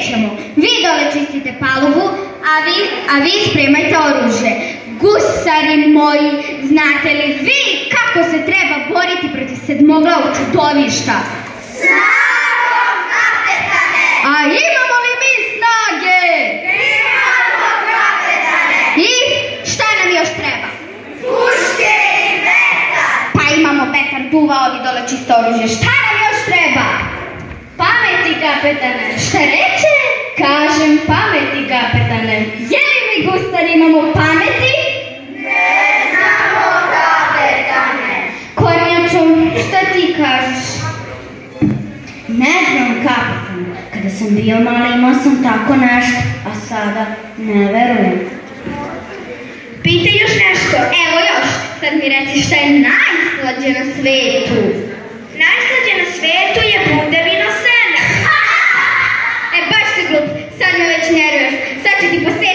nećemo. Vi dole čistite palubu, a vi spremajte oružje. Gusari moji, znate li vi kako se treba boriti protiv sedmoglavog čudovišta? Snagom, kapetane! A imamo li mi snage? Imamo, kapetane! I šta nam još treba? Puške i vetar! Pa imamo vetar, duva, ovi dole čiste oružje. Šta nam još treba? Pameti, kapetane! Šta reče? Kažem pameti, kapetane! Je li mi gustari imamo pameti? Ne znamo, kapetane! Kornjačo, šta ti kažeš? Ne znam, kapetane. Kada sam bio mala imao sam tako nešto, a sada ne verujem. Pitaj još nešto, evo još. Sad mi reci šta je najslađe na svetu. Najslađe na svetu je bundevino seme. Baš si glup, sad me već nerviraš. Sad ću ti posjetiti